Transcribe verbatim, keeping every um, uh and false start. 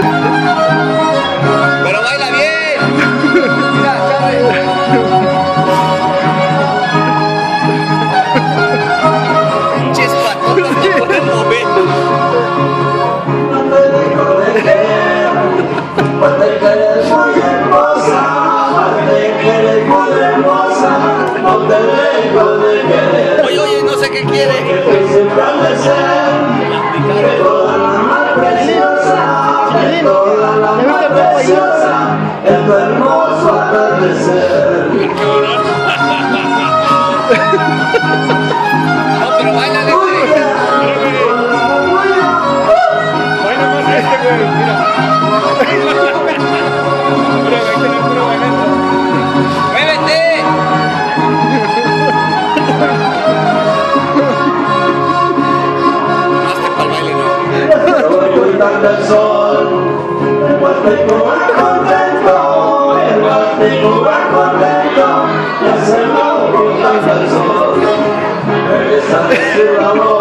Pero baila bien. Mira, Chávez. Chispa, no te puedes mover. No te dejo de querer, porque eres muy hermosa, porque eres muy hermosa, no te dejo de querer. Oye, oye, no sé qué quiere. Que te siempre al ser, de toda la más preciosa, de toda la más preciosa, en tu hermoso atardecer. No, pero baila de Baila más este, güey. Mira. Mira, hay que tener puro bailando. ¡Muévete! Hazte pa'l baile, ¿no? Voy ocultando el sol, el Guateco va contento, el Guateco va contento, ya se va ocultando el sol. Regresa de su amor.